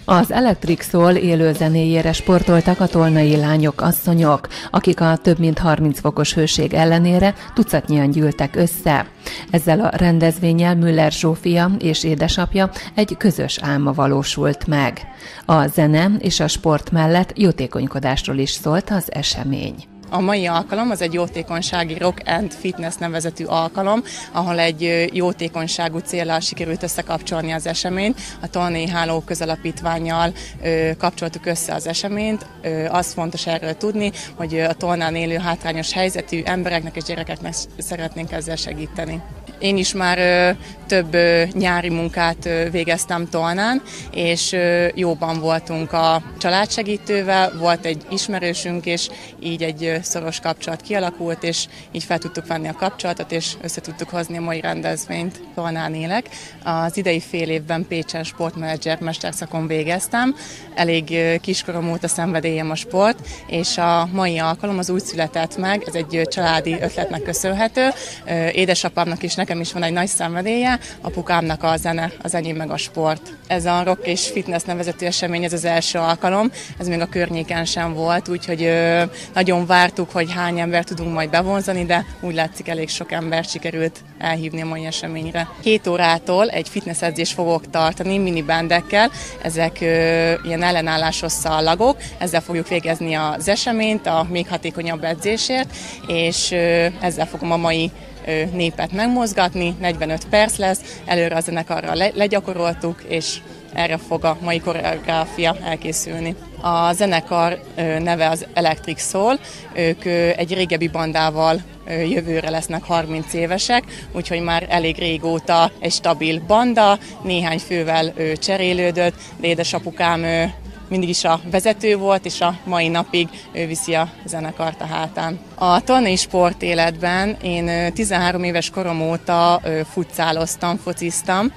Az Electric Soul élőzenéjére sportoltak a tolnai lányok, asszonyok, akik a több mint 30 fokos hőség ellenére tucatnyian gyűltek össze. Ezzel a rendezvénnyel Müller Zsófia és édesapja egy közös álma valósult meg. A zene és a sport mellett jótékonykodásról is szólt az esemény. A mai alkalom az egy jótékonysági Rock and Fitness nevezetű alkalom, ahol egy jótékonyságú céllal sikerült összekapcsolni az eseményt. A Tolnai Háló Közalapítvánnyal kapcsoltuk össze az eseményt. Az fontos erről tudni, hogy a Tolnán élő hátrányos helyzetű embereknek és gyerekeknek szeretnénk ezzel segíteni. Én is már több nyári munkát végeztem Tolnán, és jóban voltunk a családsegítővel, volt egy ismerősünk, és így egy szoros kapcsolat kialakult, és így fel tudtuk venni a kapcsolatot, és össze tudtuk hozni a mai rendezvényt. Tolnán élek. Az idei fél évben Pécsen sportmenedzser mesterszakon végeztem. Elég kiskorom óta szenvedélyem a sport, és a mai alkalom az úgy született meg, ez egy családi ötletnek köszönhető. Édesapámnak is nekem is van egy nagy szenvedélye, apukámnak a zene, az enyém meg a sport. Ez a Rock és Fitness nevezetű esemény, ez az első alkalom, ez még a környéken sem volt, úgyhogy nagyon vártuk, hogy hány embert tudunk majd bevonzani, de úgy látszik, elég sok embert sikerült elhívni a mai eseményre. 2 órától egy fitnessedzést fogok tartani minibandekkel, ezek ilyen ellenállásos szallagok, ezzel fogjuk végezni az eseményt a még hatékonyabb edzésért, és ezzel fogom a mai népet megmozgatni, 45 perc lesz, előre a zenekarral legyakoroltuk, és erre fog a mai koreográfia elkészülni. A zenekar neve az Electric Soul, ők egy régebbi bandával jövőre lesznek 30 évesek, úgyhogy már elég régóta egy stabil banda, néhány fővel cserélődött, de édesapukám mindig is a vezető volt, és a mai napig ő viszi a zenekart a hátán. A tolnai sportéletben én 13 éves korom óta futszáloztam, fociztam.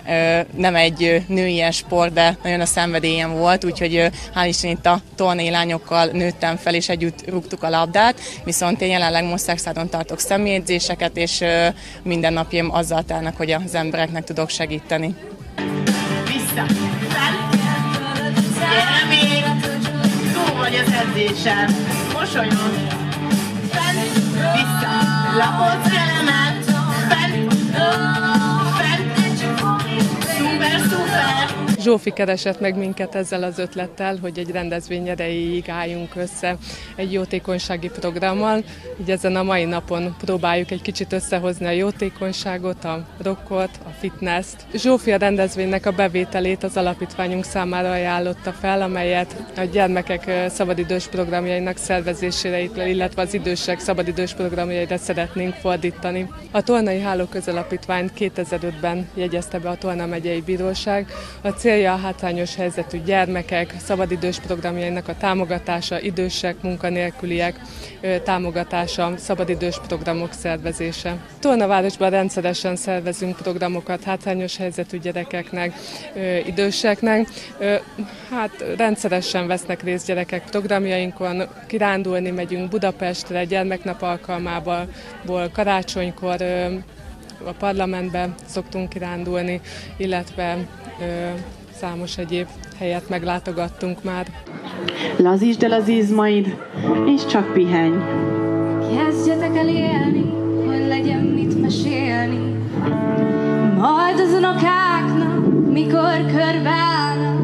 Nem egy női sport, de nagyon a szenvedélyem volt, úgyhogy hál' Isten itt a tolnai lányokkal nőttem fel, és együtt rúgtuk a labdát, viszont én jelenleg Mosszerkszádon tartok személyedzéseket, és minden napjaim azzal telnek, hogy az embereknek tudok segíteni. Vissza! Gyere még! Túl vagy az edzésem! Mosolyog! Fent! Vissza! Lapodsz elemet! Fent! Fent! Szuper, szuper! Zsófi keresett meg minket ezzel az ötlettel, hogy egy rendezvény erejéig álljunk össze egy jótékonysági programmal. Így ezen a mai napon próbáljuk egy kicsit összehozni a jótékonyságot, a rockot, a fitness-t. Zsófi a rendezvénynek a bevételét az alapítványunk számára ajánlotta fel, amelyet a gyermekek szabadidős programjainak szervezésére, illetve az idősek szabadidős programjaira szeretnénk fordítani. A Tolnai Háló Közalapítványt 2005-ben jegyezte be a Tolna megyei bíróság. A célja a hátrányos helyzetű gyermekek szabadidős programjainak a támogatása, idősek, munkanélküliek támogatása, szabadidős programok szervezése. Tolnavárosban rendszeresen szervezünk programokat hátrányos helyzetű gyerekeknek, időseknek. Rendszeresen vesznek részt gyerekek programjainkon, kirándulni megyünk Budapestre, gyermeknap alkalmából, karácsonykor a parlamentbe szoktunk kirándulni, illetve számos egyéb helyet meglátogattunk már. Lazítsd el az izmaid, és csak pihenj. Kezdjetek el élni, hogy legyen mit mesélni. Majd az unokáknak, mikor körbeállnak,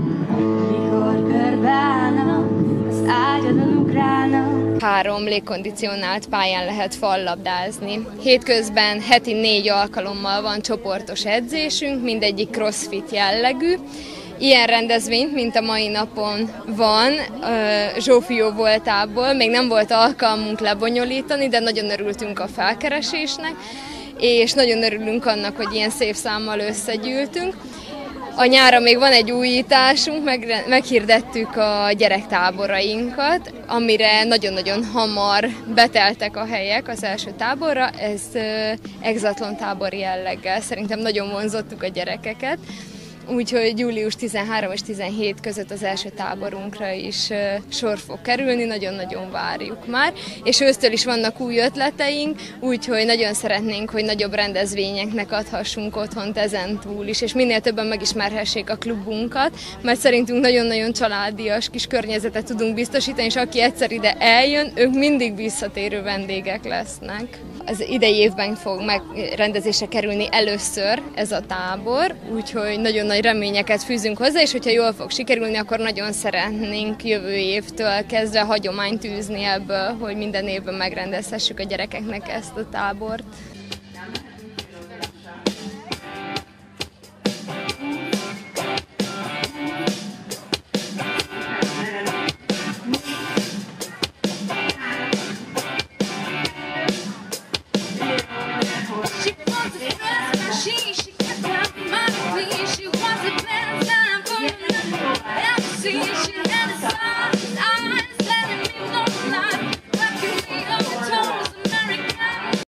az ágyadon ugrálnak. 3 légkondicionált pályán lehet fallabdázni. Hétközben heti 4 alkalommal van csoportos edzésünk, mindegyik crossfit jellegű. Ilyen rendezvényt, mint a mai napon van, Zsófi jó voltából, még nem volt alkalmunk lebonyolítani, de nagyon örültünk a felkeresésnek, és nagyon örülünk annak, hogy ilyen szép számmal összegyűltünk. A nyára még van egy újításunk, meghirdettük a gyerektáborainkat, amire nagyon-nagyon hamar beteltek a helyek az első táborra, ez exatlon tábor jelleggel, szerintem nagyon vonzottuk a gyerekeket. úgyhogy július 13 és 17 között az első táborunkra is sor fog kerülni, nagyon-nagyon várjuk már, és ősztől is vannak új ötleteink, úgyhogy nagyon szeretnénk, hogy nagyobb rendezvényeknek adhassunk otthont ezen túl is, és minél többen megismerhessék a klubunkat, mert szerintünk nagyon-nagyon családias kis környezetet tudunk biztosítani, és aki egyszer ide eljön, ők mindig visszatérő vendégek lesznek. Az idei évben fog megrendezésre kerülni először ez a tábor, úgyhogy nagyon nagy reményeket fűzünk hozzá, és hogyha jól fog sikerülni, akkor nagyon szeretnénk jövő évtől kezdve hagyományt űzni ebből, hogy minden évben megrendezhessük a gyerekeknek ezt a tábort.